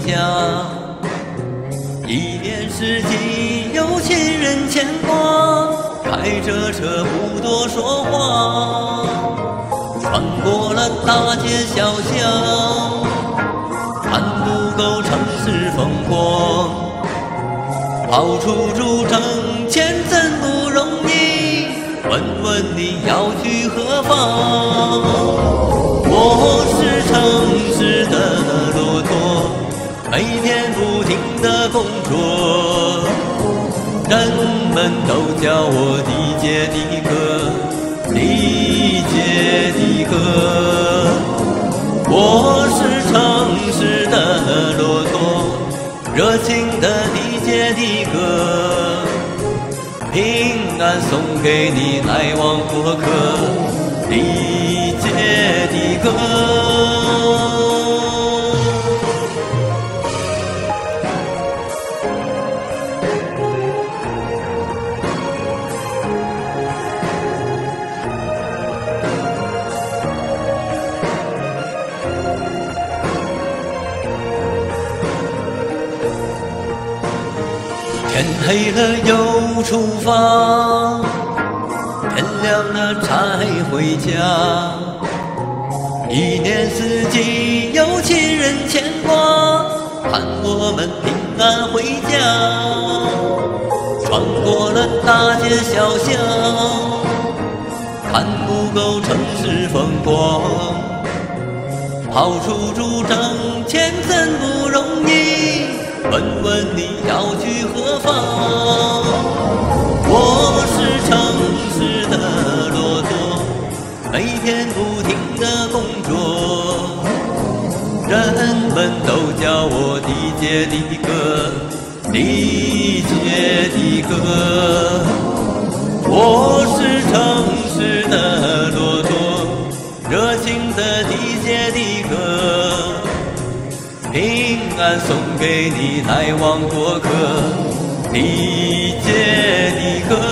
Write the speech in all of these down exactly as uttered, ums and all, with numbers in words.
家。一年四季有亲人牵挂，开着车不多说话，穿过了大街小巷，看不够城市风光。跑出主城前真不容易，问问你要去何方？我是城市的骆驼，每天不停的工作，人们都叫我地界的哥，地界的哥。我是城市的骆驼，热情的地界的哥，平安送给你来往过客，地界的歌。天黑了又出发，天亮了才回家。一年四季有亲人牵挂，盼我们平安回家。穿过了大街小巷，看不够城市风光。跑出主城前真不容易，问问你要去何方？我是城市的骆驼，每天不停的工作，人们都叫我地界的哥，地界的哥。我是城市的骆驼，热情的地界的哥，平安送给你来往过客，地界的歌。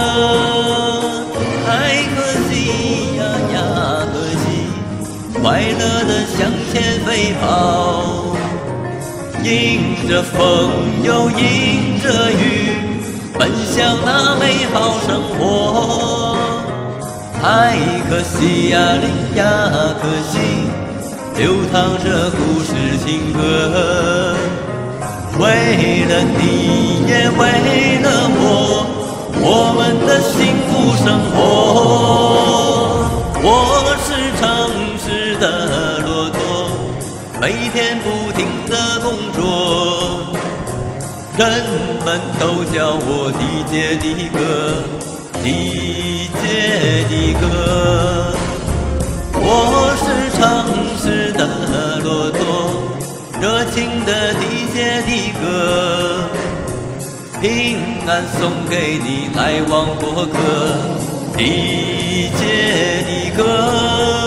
太可惜呀呀可惜，快乐的向前飞跑，迎着风又迎着雨，奔向那美好生活。太可惜呀哩呀可惜，流淌着故事情歌，为了你也为了我，我们的幸福生活。我是城市的骆驼，每天不停的工作，人们都叫我地界的哥，地界的哥。我是城市的骆驼，热情的地界的歌，平安送给你来往过客，地界的歌。